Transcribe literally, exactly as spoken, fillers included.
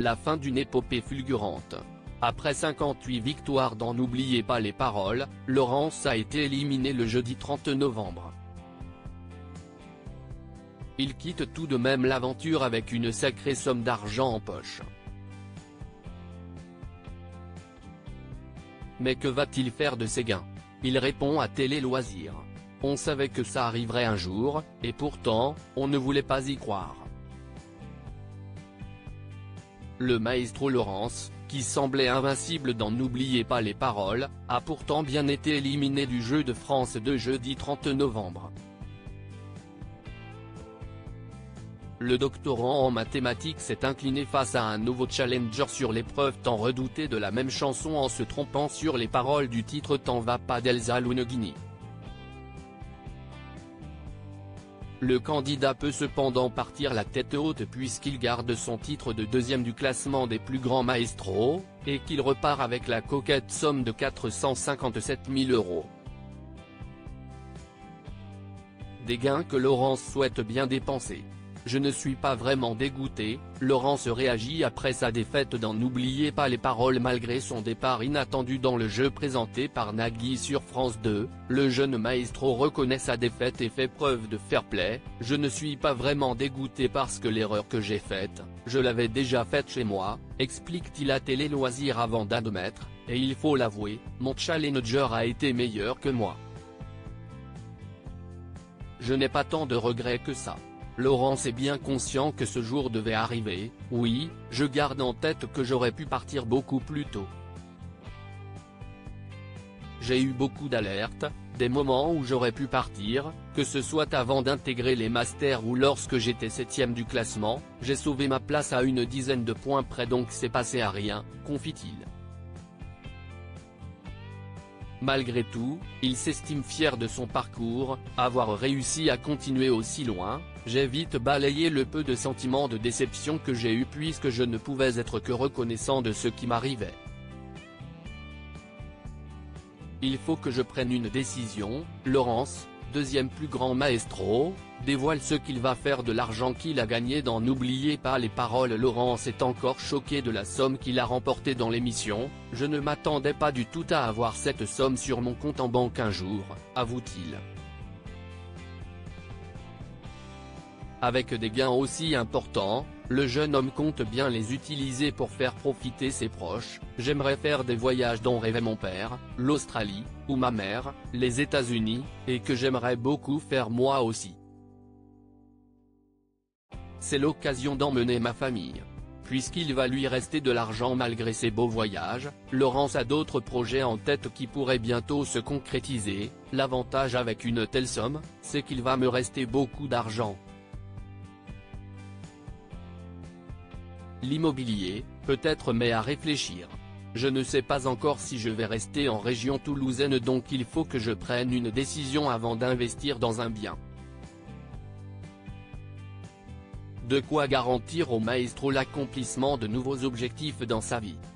la fin d'une épopée fulgurante. Après cinquante-huit victoires dans N'oubliez pas les paroles, Laurence a été éliminé le jeudi trente novembre. Il quitte tout de même l'aventure avec une sacrée somme d'argent en poche. Mais que va-t-il faire de ses gains? Il répond à Télé Loisirs. On savait que ça arriverait un jour, et pourtant, on ne voulait pas y croire. Le maestro Laurence, qui semblait invincible dans N'oubliez pas les paroles, a pourtant bien été éliminé du Jeu de France de jeudi trente novembre. Le doctorant en mathématiques s'est incliné face à un nouveau challenger sur l'épreuve tant redoutée de la même chanson en se trompant sur les paroles du titre T'en va pas d'Elsa Lounguini. Le candidat peut cependant partir la tête haute puisqu'il garde son titre de deuxième du classement des plus grands maestros, et qu'il repart avec la coquette somme de quatre cent cinquante-sept mille euros. Des gains que Laurence souhaite bien dépenser. Je ne suis pas vraiment dégoûté, Laurence réagit après sa défaite dans N'oubliez pas les paroles malgré son départ inattendu dans le jeu présenté par Nagui sur France deux, le jeune maestro reconnaît sa défaite et fait preuve de fair-play. Je ne suis pas vraiment dégoûté parce que l'erreur que j'ai faite, je l'avais déjà faite chez moi, explique-t-il à Télé Loisirs avant d'admettre, et il faut l'avouer, mon challenger a été meilleur que moi. Je n'ai pas tant de regrets que ça. Laurence est bien conscient que ce jour devait arriver, oui, je garde en tête que j'aurais pu partir beaucoup plus tôt. J'ai eu beaucoup d'alertes, des moments où j'aurais pu partir, que ce soit avant d'intégrer les masters ou lorsque j'étais septième du classement, j'ai sauvé ma place à une dizaine de points près donc c'est passé à rien, confie-t-il. Malgré tout, il s'estime fier de son parcours, avoir réussi à continuer aussi loin. J'ai vite balayé le peu de sentiments de déception que j'ai eu puisque je ne pouvais être que reconnaissant de ce qui m'arrivait. Il faut que je prenne une décision. Laurence, deuxième plus grand maestro, dévoile ce qu'il va faire de l'argent qu'il a gagné dans N'oubliez pas les paroles. Laurence est encore choqué de la somme qu'il a remportée dans l'émission. Je ne m'attendais pas du tout à avoir cette somme sur mon compte en banque un jour, avoue-t-il. Avec des gains aussi importants, le jeune homme compte bien les utiliser pour faire profiter ses proches. J'aimerais faire des voyages dont rêvait mon père, l'Australie, ou ma mère, les États-Unis, et que j'aimerais beaucoup faire moi aussi. C'est l'occasion d'emmener ma famille. Puisqu'il va lui rester de l'argent malgré ses beaux voyages, Laurence a d'autres projets en tête qui pourraient bientôt se concrétiser. L'avantage avec une telle somme, c'est qu'il va me rester beaucoup d'argent. L'immobilier, peut-être mais à réfléchir. Je ne sais pas encore si je vais rester en région toulousaine donc il faut que je prenne une décision avant d'investir dans un bien. De quoi garantir au maestro l'accomplissement de nouveaux objectifs dans sa vie.